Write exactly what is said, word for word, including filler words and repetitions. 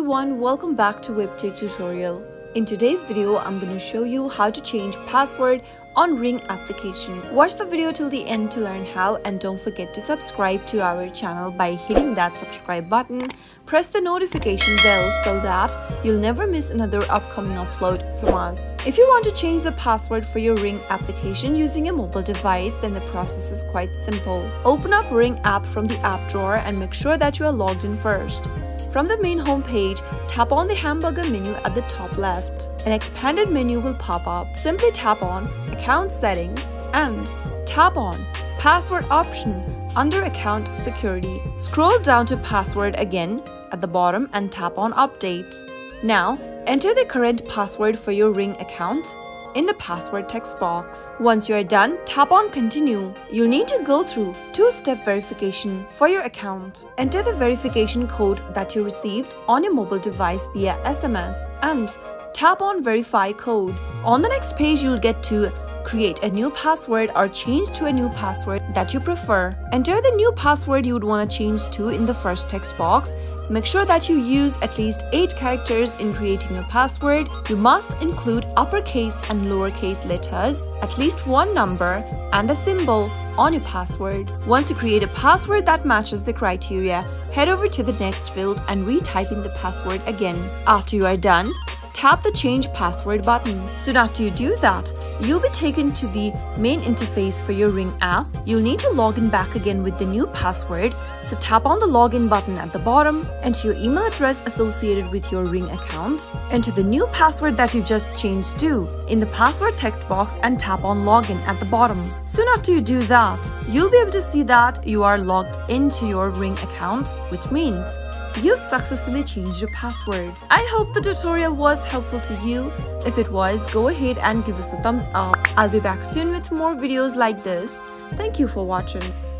everyone, welcome back to Webtech Tutorial. In today's video, I'm going to show you how to change password on Ring application. Watch the video till the end to learn how, and don't forget to subscribe to our channel by hitting that subscribe button. Press the notification bell so that you'll never miss another upcoming upload from us. If you want to change the password for your Ring application using a mobile device, then the process is quite simple. Open up Ring app from the app drawer and make sure that you are logged in first. From the main home page, tap on the hamburger menu at the top left. An expanded menu will pop up. Simply tap on Account Settings and tap on Password option under Account Security. Scroll down to Password again at the bottom and tap on Update. Now, enter the current password for your Ring account in the password text box. Once you are done, tap on Continue. You'll need to go through two-step verification for your account. Enter the verification code that you received on your mobile device via S M S and tap on Verify code. On the next page, you'll get to create a new password or change to a new password that you prefer. Enter the new password you would want to change to in the first text box. Make sure that you use at least eight characters in creating your password. You must include uppercase and lowercase letters, at least one number, and a symbol on your password. Once you create a password that matches the criteria, head over to the next field and retype in the password again. After you are done, tap the Change Password button. Soon after you do that, you'll be taken to the main interface for your Ring app. You'll need to log in back again with the new password, so tap on the login button at the bottom, enter your email address associated with your Ring account, enter the new password that you just changed to in the password text box and tap on Login at the bottom. Soon after you do that, you'll be able to see that you are logged into your Ring account, which means you've successfully changed your password. I hope the tutorial was helpful to you. If it was, go ahead and give us a thumbs up. I'll be back soon with more videos like this. Thank you for watching.